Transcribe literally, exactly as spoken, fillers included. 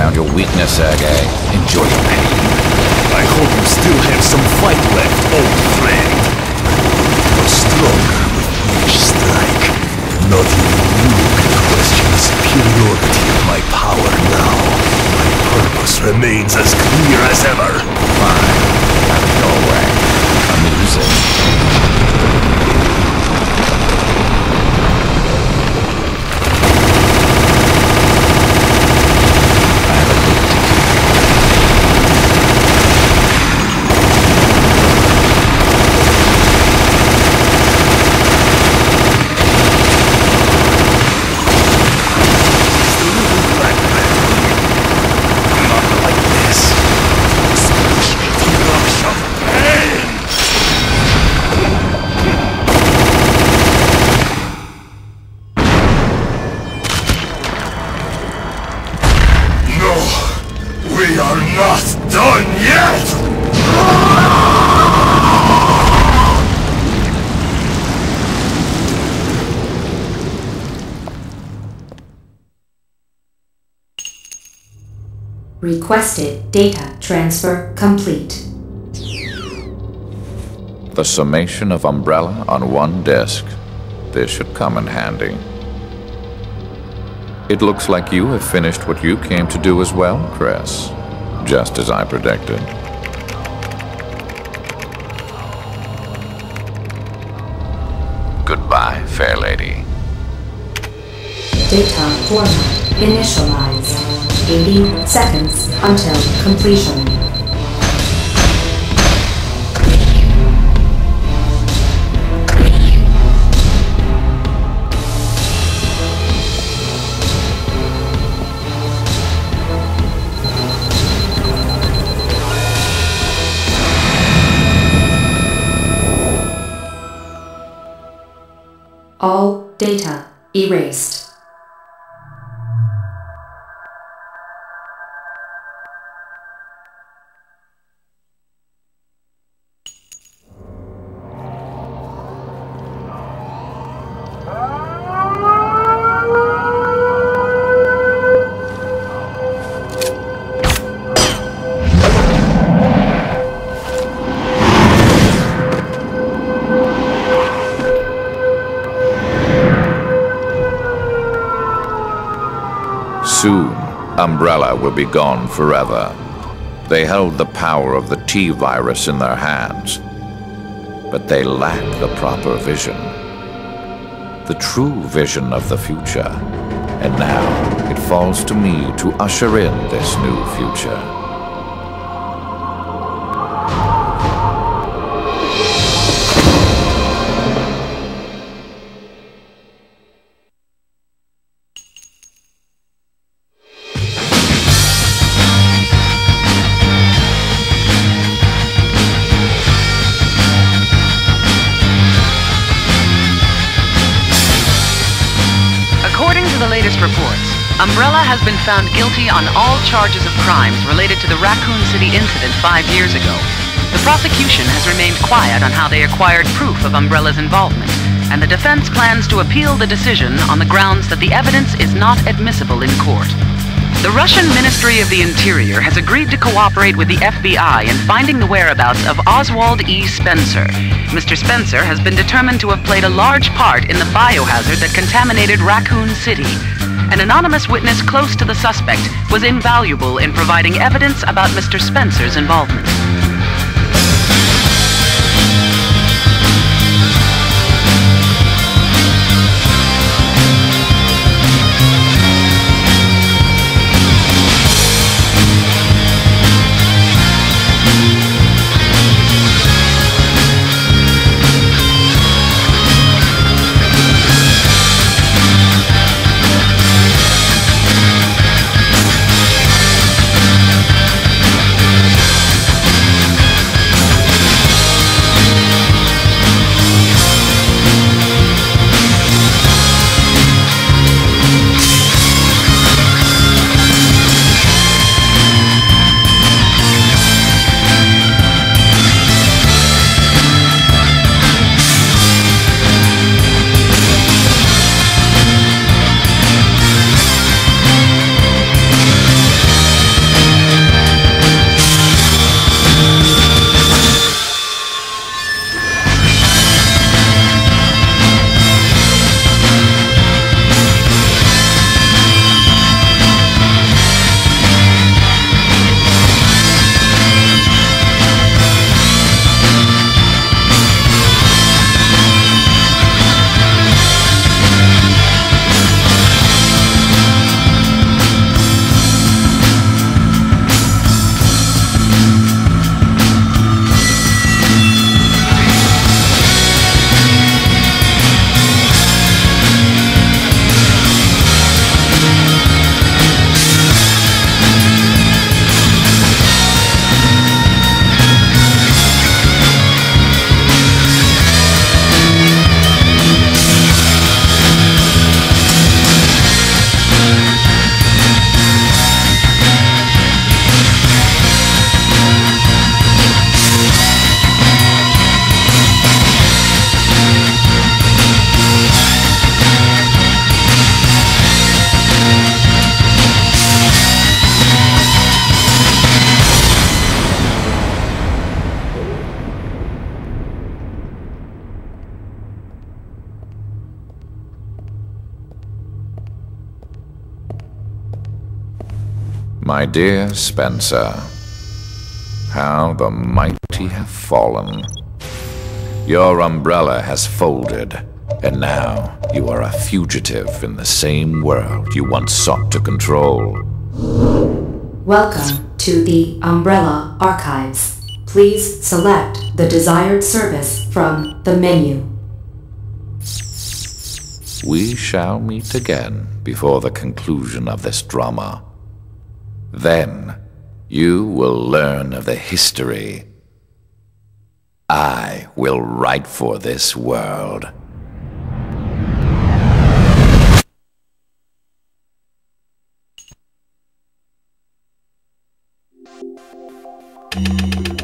found your weakness, Sergei. Enjoy your pain. I hope you still have some fight left, old friend. You're stronger with each strike. Not even you can question the superiority of my power now. My purpose remains as clear as ever. Fine. Have it your way. Amusing. We are not done yet! Requested data transfer complete. The summation of Umbrella on one disk. This should come in handy. It looks like you have finished what you came to do as well, Chris. Just as I predicted. Goodbye, fair lady. Data format initialized. eighty seconds until completion. All data erased. Soon, Umbrella will be gone forever. They held the power of the T-virus in their hands, but they lack the proper vision. The true vision of the future. And now, it falls to me to usher in this new future. Reports. Umbrella has been found guilty on all charges of crimes related to the Raccoon City incident five years ago. The prosecution has remained quiet on how they acquired proof of Umbrella's involvement, and the defense plans to appeal the decision on the grounds that the evidence is not admissible in court. The Russian Ministry of the Interior has agreed to cooperate with the F B I in finding the whereabouts of Oswald E. Spencer. Mister Spencer has been determined to have played a large part in the biohazard that contaminated Raccoon City. An anonymous witness close to the suspect was invaluable in providing evidence about Mister Spencer's involvement. My dear Spencer, how the mighty have fallen. Your umbrella has folded, and now you are a fugitive in the same world you once sought to control. Welcome to the Umbrella Archives. Please select the desired service from the menu. We shall meet again before the conclusion of this drama. Then, you will learn of the history I will write for this world. Thank you.